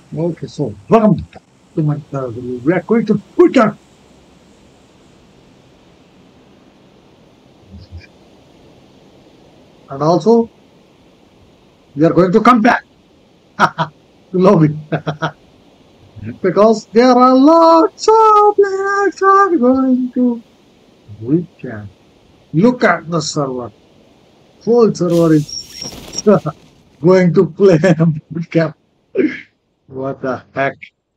Okay, so welcome to my video. We are going to Twitter and also we are going to come back to lobby because there are lots of players are going to weekend. Look at the server. Whole server is going to play bootcamp. What the heck?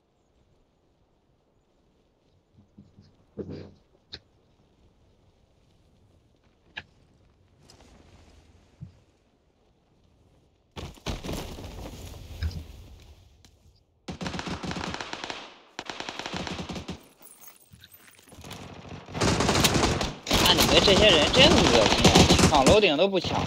看你们这些人真恶心啊！抢楼顶都不抢。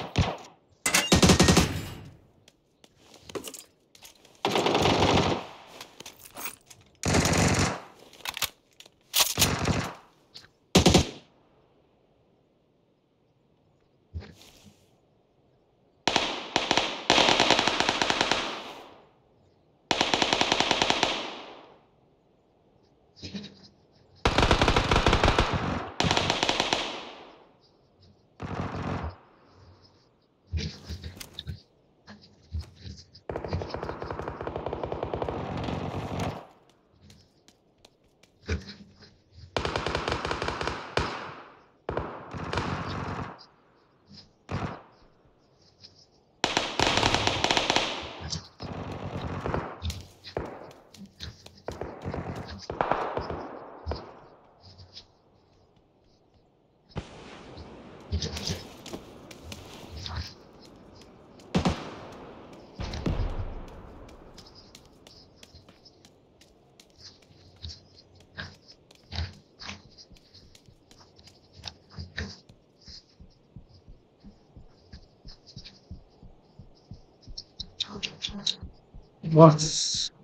What's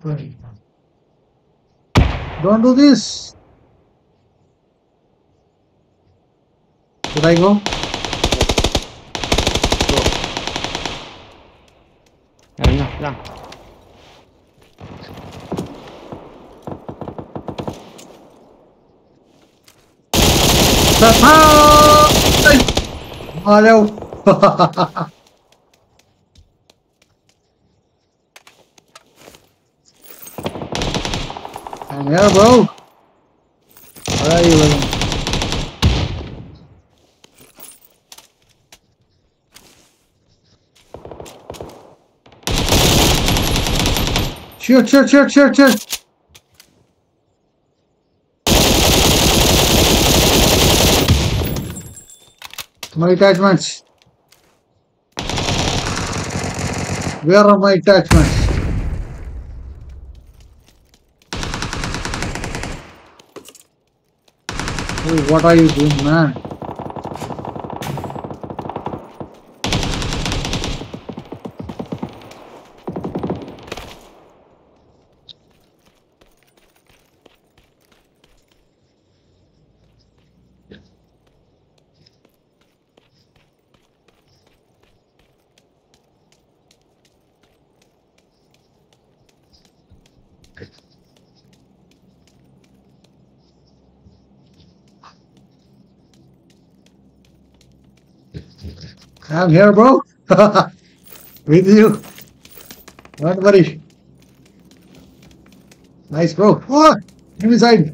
don't do this. Should I go? 让。 À đâu? I'm here, bro. Where are you living? Shoot. My attachments. Where are my attachments? Oh, what are you doing, man? I'm here, bro. With you. Don't worry. Nice, bro. Oh, enemy side.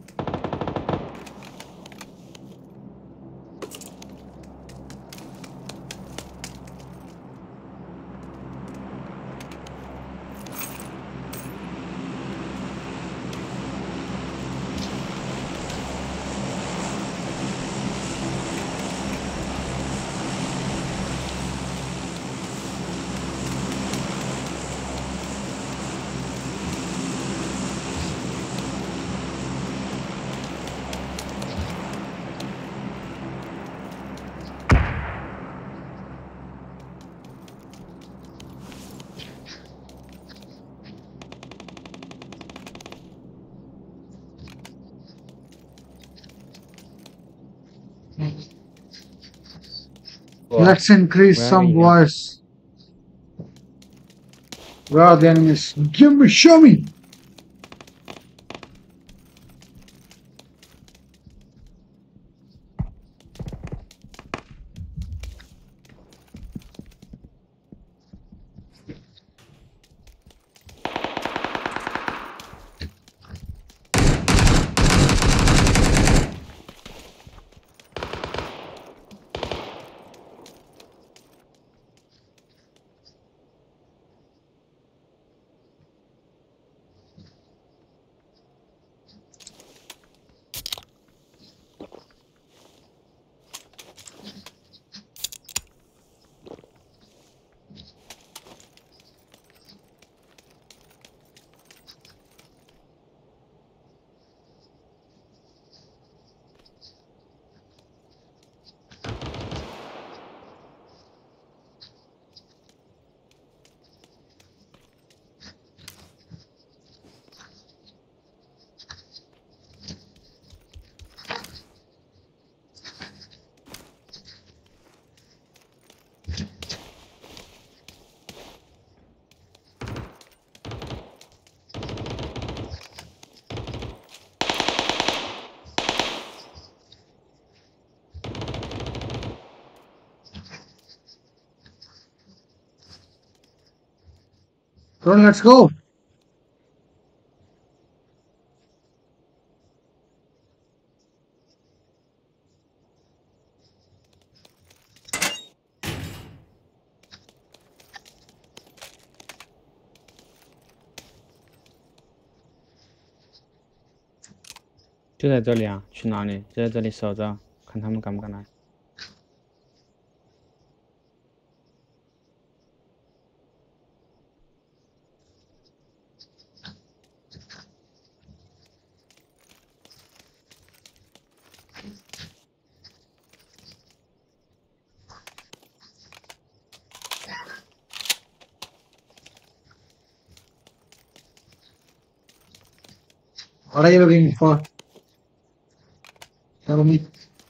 Let's increase some voice. Where are the enemies? Show me. Bro, let's go. 就在这里啊，去哪里？就在这里守着，看他们敢不敢来。 What are you looking for? Tell me.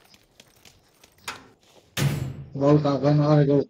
Go, when I go.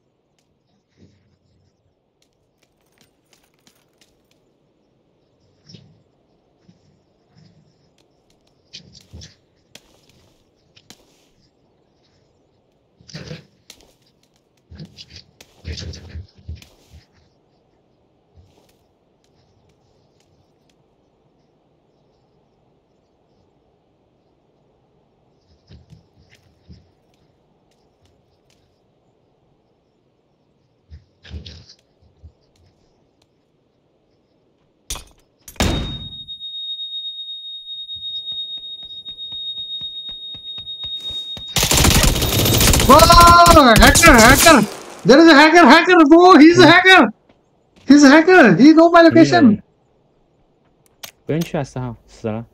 Whoa! Hacker! There is a hacker, bro! He's a hacker! He's a hacker! He know my location! 不用去啊，4号死了。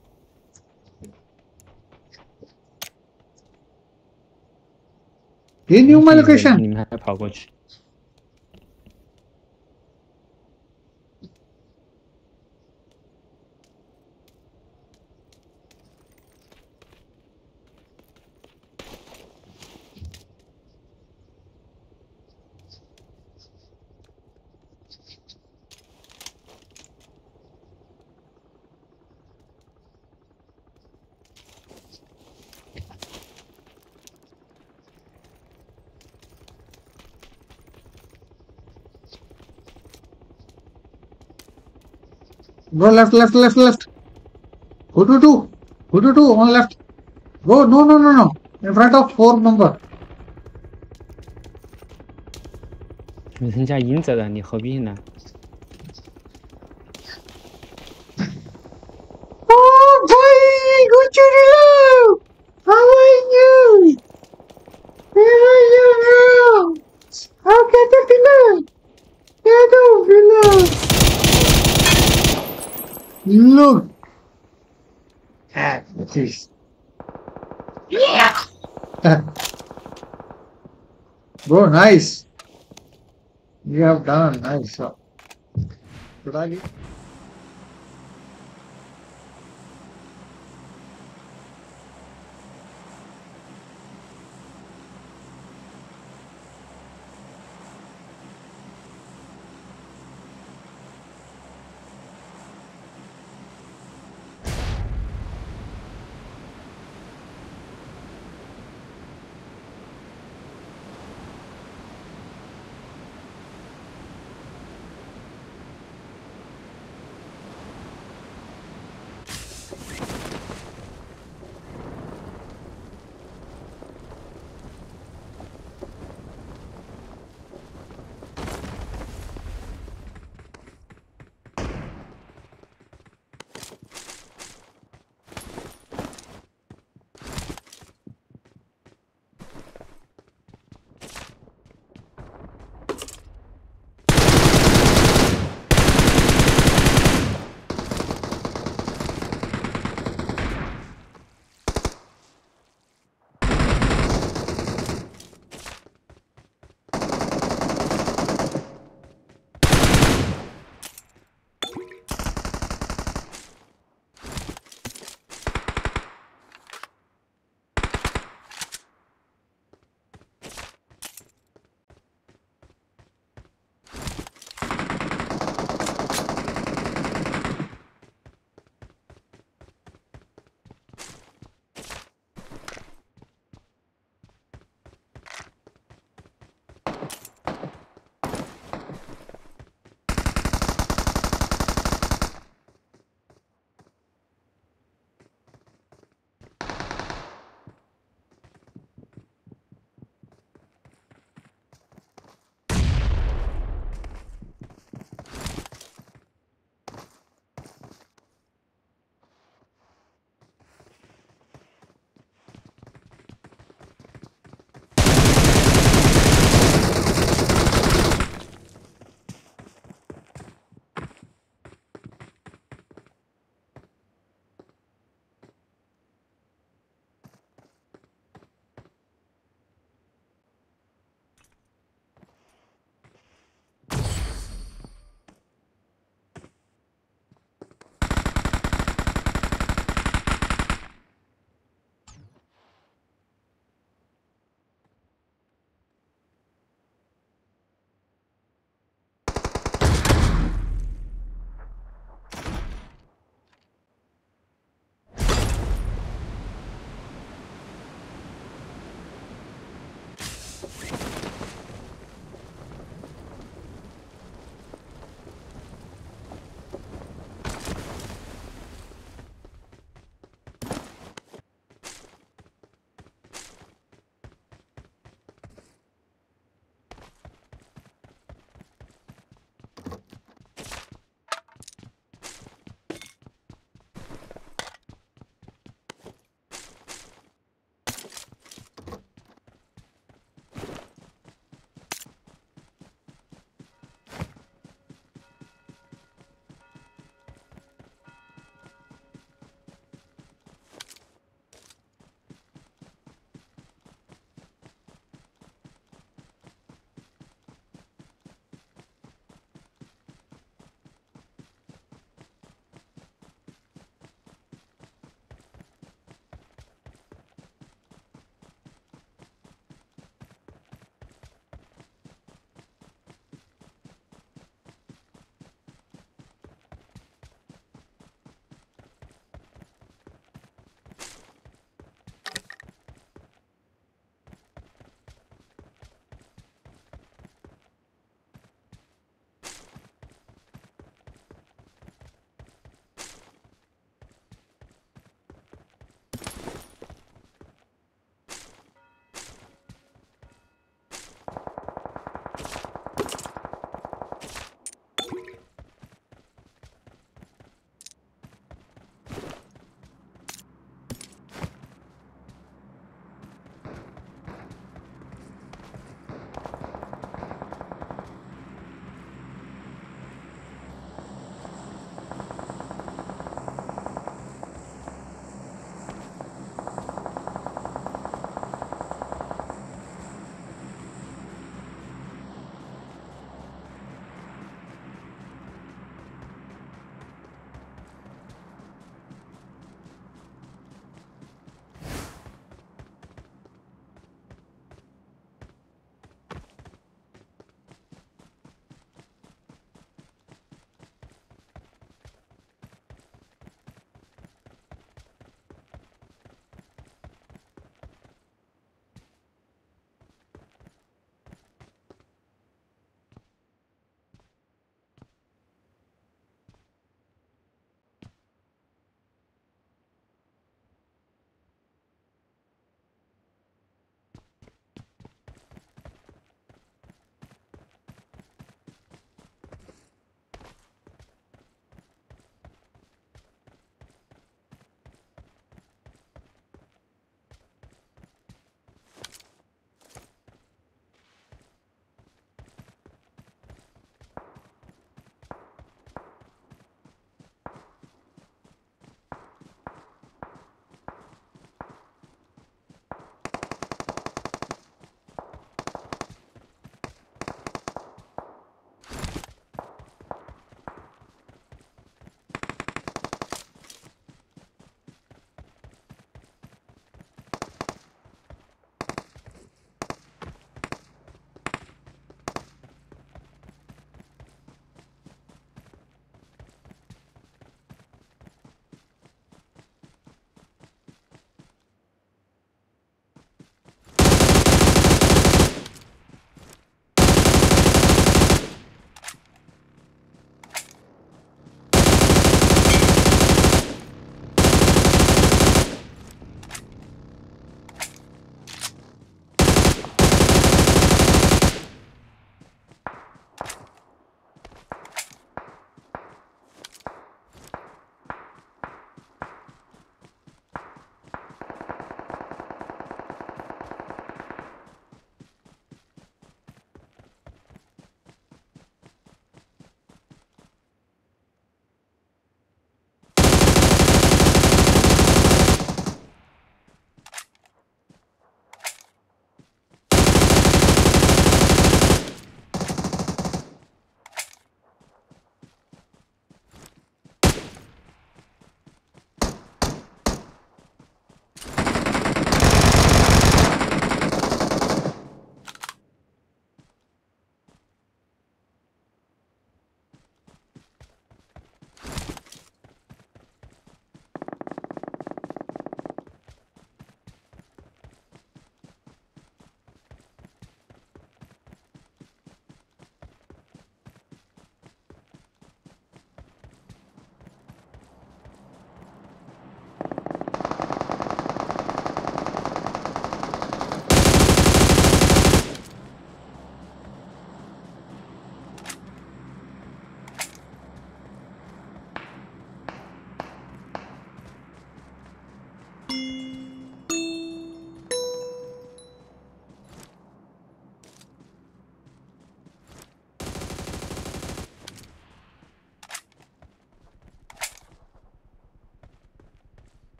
He knew my location! 你们还跑过去。 Go left. Who to do? On left. Go, no. In front of 4 number. 人家赢着的，你何必呢？ Oh, boy! Good to you! How are you? Where are you now? I'll get the pillar. Get the pillar. Look at this. Yeah. Bro, nice. You have done a nice job. Should I leave?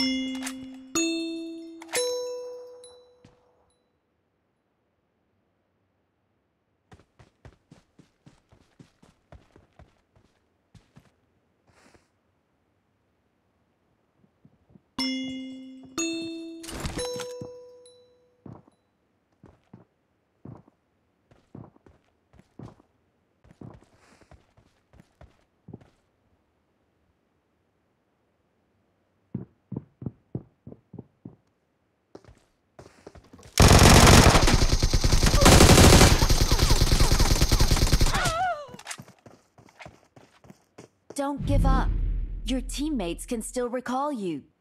Don't give up. Your teammates can still recall you.